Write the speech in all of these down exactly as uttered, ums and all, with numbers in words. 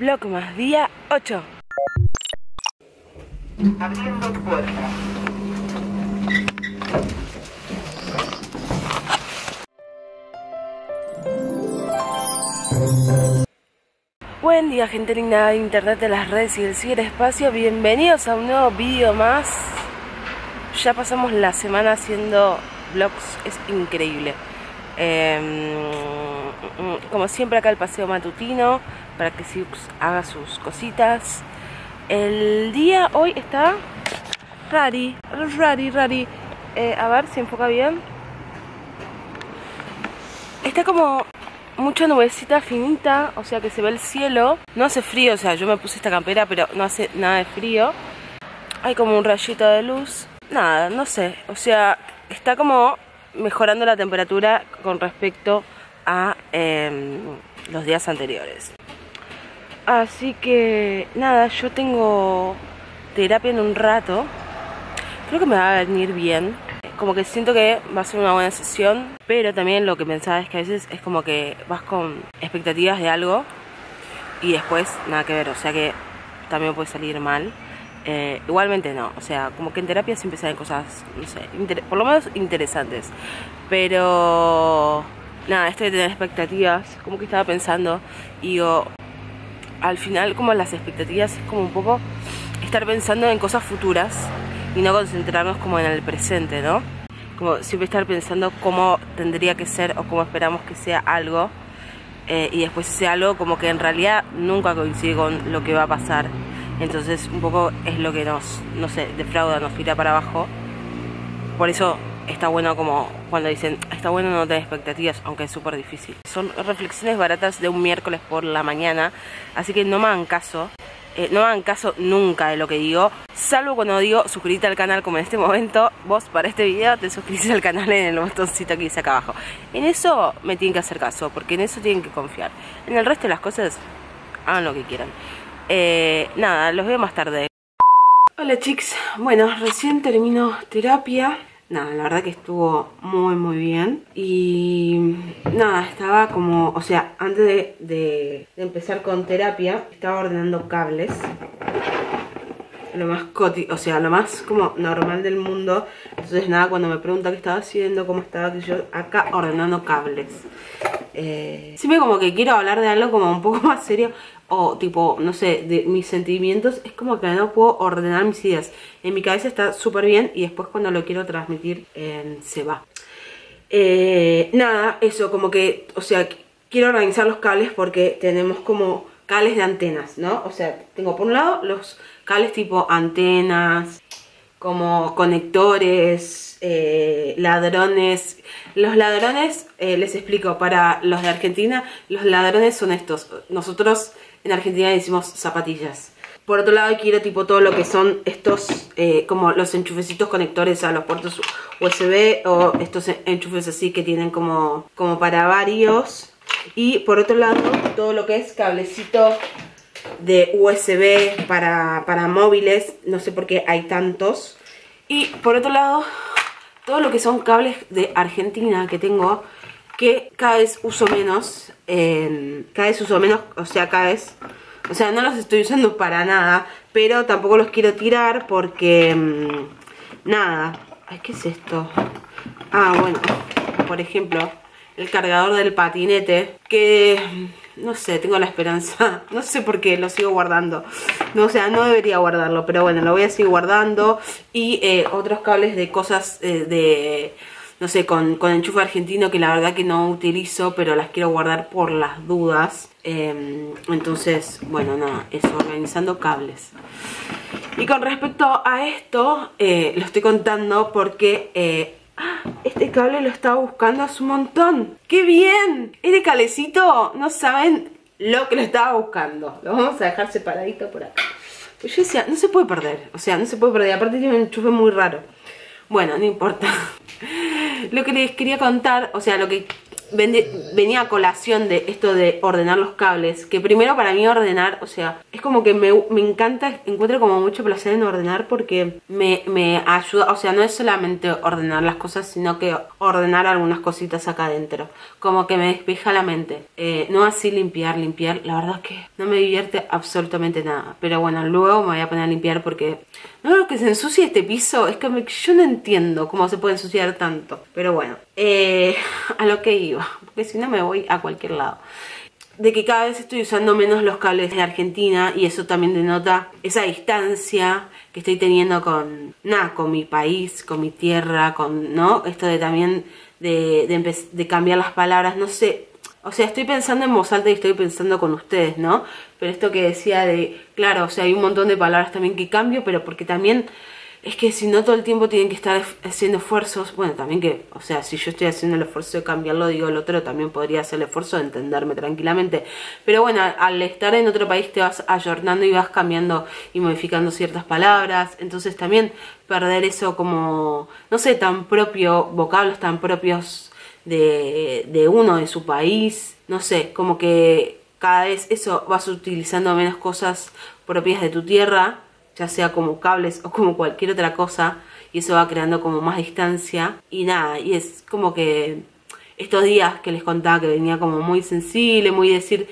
Vlogmas día ocho. Abriendo puerta. Buen día, gente linda de internet, de las redes y del ciberespacio. Bienvenidos a un nuevo vídeo más. Ya pasamos la semana haciendo vlogs, es increíble. eh, Como siempre, acá el paseo matutino para que Siux haga sus cositas. El día hoy está rari, rari, rari. Eh, a ver si enfoca bien. Está como mucha nubecita finita, o sea que se ve el cielo. No hace frío, o sea, yo me puse esta campera, pero no hace nada de frío. Hay como un rayito de luz. Nada, no sé, o sea, está como mejorando la temperatura con respecto a eh, los días anteriores. Así que nada, yo tengo terapia en un rato. Creo que me va a venir bien. Como que siento que va a ser una buena sesión, pero también lo que pensaba es que a veces es como que vas con expectativas de algo y después nada que ver, o sea que también puede salir mal. Eh, igualmente no, o sea, como que en terapia siempre salen cosas, no sé, por lo menos interesantes. Pero nada, esto de tener expectativas, como que estaba pensando y digo, al final como las expectativas es como un poco estar pensando en cosas futuras y no concentrarnos como en el presente, ¿no? Como siempre estar pensando cómo tendría que ser o cómo esperamos que sea algo, eh, y después ese algo como que en realidad nunca coincide con lo que va a pasar. Entonces un poco es lo que nos, no sé, defrauda, nos tira para abajo. Por eso está bueno como cuando dicen, está bueno no tener expectativas, aunque es súper difícil. Son reflexiones baratas de un miércoles por la mañana, así que no me hagan caso. Eh, no hagan caso nunca de lo que digo, salvo cuando digo suscríbete al canal, como en este momento. Vos para este video te suscribís al canal en el botoncito que dice acá abajo. En eso me tienen que hacer caso, porque en eso tienen que confiar. En el resto de las cosas, hagan lo que quieran. eh, Nada, los veo más tarde. Hola chicos, bueno, recién termino terapia. Nada, la verdad que estuvo muy muy bien. Y nada, estaba como, o sea, antes de, de, de empezar con terapia, estaba ordenando cables. Lo más coti, o sea, lo más como normal del mundo. Entonces nada, cuando me pregunta qué estaba haciendo, cómo estaba, que yo acá ordenando cables. Eh, siempre como que quiero hablar de algo como un poco más serio, o tipo, no sé, de mis sentimientos. Es como que no puedo ordenar mis ideas. En mi cabeza está súper bien y después cuando lo quiero transmitir eh, se va. eh, Nada, eso, como que, o sea, quiero organizar los cables porque tenemos como cables de antenas, ¿no? O sea, tengo por un lado los cables tipo antenas, como conectores, eh, ladrones. Los ladrones, eh, les explico, para los de Argentina, los ladrones son estos. Nosotros en Argentina decimos zapatillas. Por otro lado quiero tipo todo lo que son estos, eh, como los enchufecitos conectores a los puertos U S B, o estos enchufes así que tienen como, como para varios. Y por otro lado todo lo que es cablecito de U S B para, para móviles, no sé por qué hay tantos. Y por otro lado todo lo que son cables de Argentina que tengo, que cada vez uso menos, eh, cada vez uso menos, o sea, cada vez, o sea, no los estoy usando para nada, pero tampoco los quiero tirar porque, mmm, nada, ay, ¿qué es esto? Ah, bueno, por ejemplo, el cargador del patinete, que no sé, tengo la esperanza, no sé por qué lo sigo guardando, no, o sea, no debería guardarlo, pero bueno, lo voy a seguir guardando. Y eh, otros cables de cosas eh, de, no sé, con, con enchufe argentino, que la verdad que no utilizo, pero las quiero guardar por las dudas. Eh, entonces, bueno, nada, eso, organizando cables. Y con respecto a esto, eh, lo estoy contando porque eh, este cable lo estaba buscando hace un montón. ¡Qué bien! Este cablecito, no saben lo que lo estaba buscando. Lo vamos a dejar separadito por acá. Pues yo decía, no se puede perder. O sea, no se puede perder. Aparte tiene un enchufe muy raro. Bueno, no importa. Lo que les quería contar, o sea, lo que venía a colación de esto de ordenar los cables, que primero para mí ordenar, o sea, es como que me, me encanta, encuentro como mucho placer en ordenar porque me, me ayuda, o sea, no es solamente ordenar las cosas, sino que ordenar algunas cositas acá adentro, como que me despeja la mente, eh, no así limpiar, limpiar, la verdad es que no me divierte absolutamente nada, pero bueno, luego me voy a poner a limpiar porque no lo que se ensucia este piso, es que me, yo no entiendo cómo se puede ensuciar tanto, pero bueno, eh, a lo que iba, porque si no me voy a cualquier lado. De que cada vez estoy usando menos los cables de Argentina y eso también denota esa distancia que estoy teniendo con, nada, con mi país, con mi tierra, con, ¿no? Esto de también de, de, de cambiar las palabras, no sé, o sea, estoy pensando en voz alta y estoy pensando con ustedes, ¿no? Pero esto que decía de, claro, o sea, hay un montón de palabras también que cambio, pero porque también es que si no todo el tiempo tienen que estar haciendo esfuerzos, bueno, también que, o sea, si yo estoy haciendo el esfuerzo de cambiarlo, digo, el otro también podría hacer el esfuerzo de entenderme tranquilamente. Pero bueno, al estar en otro país te vas ayornando y vas cambiando y modificando ciertas palabras, entonces también perder eso como, no sé, tan propio, vocablos tan propios de, de uno, de su país, no sé, como que cada vez eso vas utilizando menos cosas propias de tu tierra, ya sea como cables o como cualquier otra cosa, y eso va creando como más distancia, y nada, y es como que estos días que les contaba que venía como muy sensible, muy decir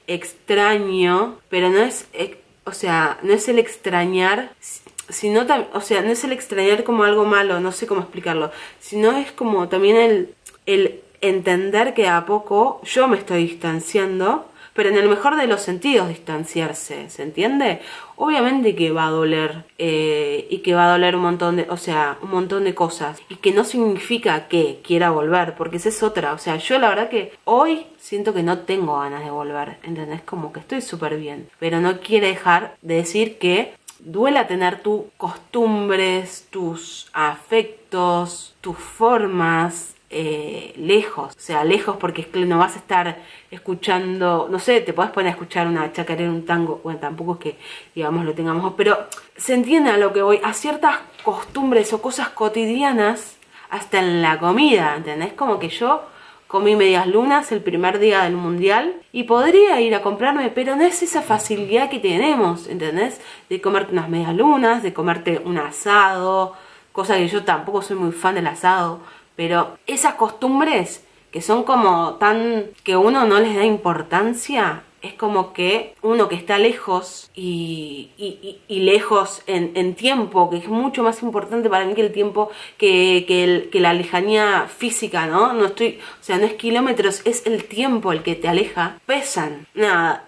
extraño, pero no es, o sea, no es el extrañar, sino, o sea, no es el extrañar como algo malo, no sé cómo explicarlo, sino es como también el, el entender que a poco yo me estoy distanciando, pero en el mejor de los sentidos distanciarse, ¿se entiende? Obviamente que va a doler, eh, y que va a doler un montón de, o sea, un montón de cosas, y que no significa que quiera volver, porque esa es otra, o sea, yo la verdad que hoy siento que no tengo ganas de volver, ¿entendés? Como que estoy súper bien, pero no quiere dejar de decir que duela tener tus costumbres, tus afectos, tus formas, Eh, lejos, o sea, lejos porque es que no vas a estar escuchando, no sé, te podés poner a escuchar una chacarera, un tango, bueno, tampoco es que, digamos, lo tengamos, pero se entiende a lo que voy, a ciertas costumbres o cosas cotidianas, hasta en la comida, ¿entendés? Como que yo comí medias lunas el primer día del mundial y podría ir a comprarme, pero no es esa facilidad que tenemos, ¿entendés? De comerte unas medias lunas, de comerte un asado, cosa que yo tampoco soy muy fan del asado, pero esas costumbres que son como tan, que uno no les da importancia, es como que uno que está lejos y, y, y lejos en, en tiempo, que es mucho más importante para mí que el tiempo, que, que, el, que la lejanía física, ¿no? No estoy, o sea, no es kilómetros, es el tiempo el que te aleja, pesan, nada,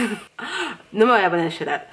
no me voy a poner a llorar.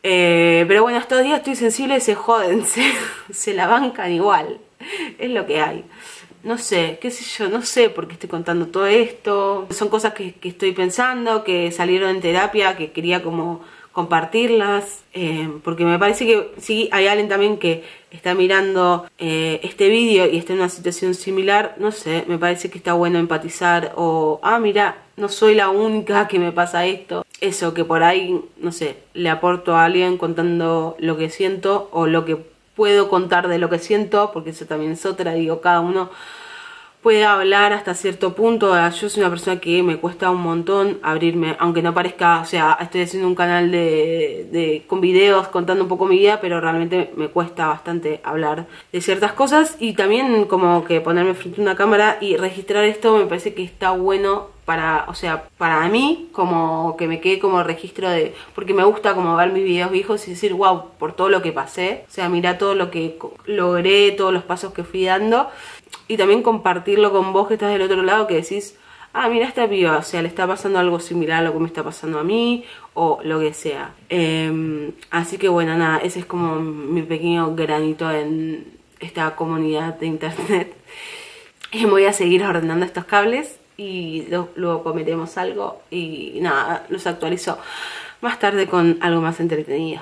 Eh, pero bueno, estos días estoy sensible, se joden, se, se la bancan igual, es lo que hay. No sé, qué sé yo, no sé por qué estoy contando todo esto. Son cosas que, que estoy pensando, que salieron en terapia, que quería como compartirlas. Eh, porque me parece que sí, hay alguien también que está mirando eh, este vídeo y está en una situación similar. No sé, me parece que está bueno empatizar. O, ah, mira, no soy la única que me pasa esto. Eso, que por ahí, no sé, le aporto a alguien contando lo que siento o lo que puedo contar de lo que siento, porque eso también es otra, digo, cada uno puede hablar hasta cierto punto. Yo soy una persona que me cuesta un montón abrirme, aunque no parezca, o sea, estoy haciendo un canal de, de con videos contando un poco mi vida, pero realmente me cuesta bastante hablar de ciertas cosas, y también como que ponerme frente a una cámara y registrar esto me parece que está bueno para, o sea, para mí, como que me quede como registro de, porque me gusta como ver mis videos viejos y decir, wow, por todo lo que pasé, o sea, mira todo lo que logré, todos los pasos que fui dando, y también compartirlo con vos que estás del otro lado, que decís, ah, mira esta piba, o sea, le está pasando algo similar a lo que me está pasando a mí, o lo que sea. Eh, así que bueno, nada, ese es como mi pequeño granito en esta comunidad de internet. Y me voy a seguir ordenando estos cables y lo, luego comeremos algo y nada, los actualizo más tarde con algo más entretenido.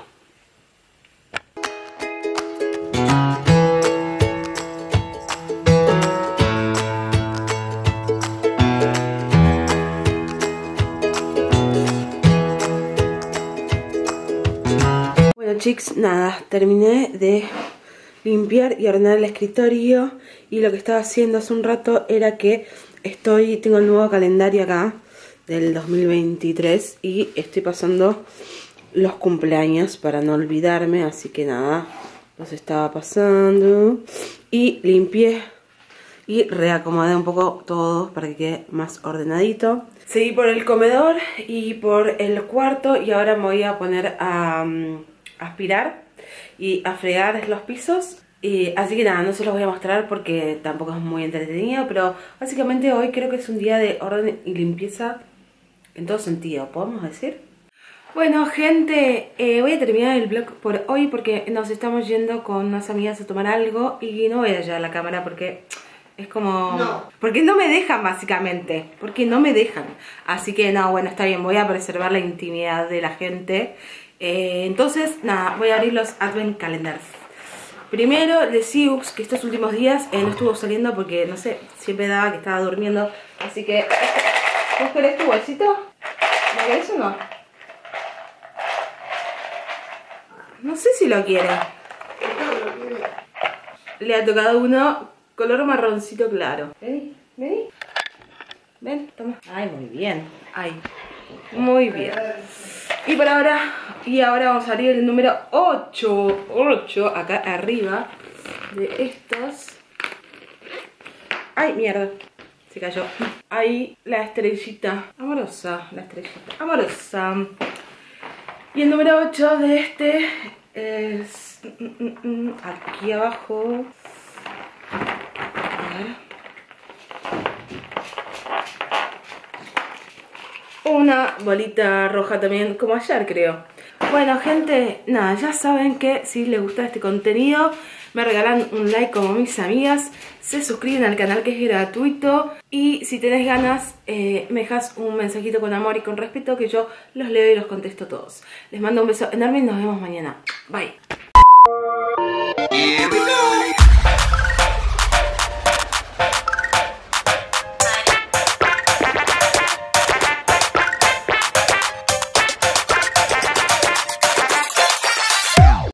Bueno chicos, nada, terminé de limpiar y ordenar el escritorio, y lo que estaba haciendo hace un rato era que estoy, tengo el nuevo calendario acá del dos mil veintitrés y estoy pasando los cumpleaños para no olvidarme, así que nada, los estaba pasando y limpié y reacomodé un poco todo para que quede más ordenadito. Seguí por el comedor y por el cuarto y ahora me voy a poner a um, aspirar y a fregar los pisos. Y así que nada, no se los voy a mostrar porque tampoco es muy entretenido, pero básicamente hoy creo que es un día de orden y limpieza en todo sentido, ¿podemos decir? Bueno, gente, eh, voy a terminar el vlog por hoy porque nos estamos yendo con unas amigas a tomar algo y no voy a llevar la cámara porque es como... No. Porque no me dejan básicamente, porque no me dejan. Así que no, bueno, está bien, voy a preservar la intimidad de la gente. Eh, entonces, nada, voy a abrir los Advent Calendars. Primero, de Siux, que estos últimos días eh, no estuvo saliendo porque, no sé, siempre daba que estaba durmiendo. Así que, ¿vos querés tu bolsito? ¿Lo querés o no? No sé si lo quiere. Le ha tocado uno color marroncito claro. Vení, vení. Ven, toma. Ay, muy bien. Ay, muy bien. Y por ahora, y ahora vamos a abrir el número ocho. ocho, acá arriba de estos. Ay, mierda. Se cayó. Ahí la estrellita amorosa. La estrellita amorosa. Y el número ocho de este es aquí abajo. A ver. Una bolita roja también, como ayer creo. Bueno, gente, nada, ya saben que si les gusta este contenido me regalan un like como mis amigas, se suscriben al canal que es gratuito y si tenés ganas eh, me dejas un mensajito con amor y con respeto que yo los leo y los contesto todos. Les mando un beso enorme y nos vemos mañana. Bye.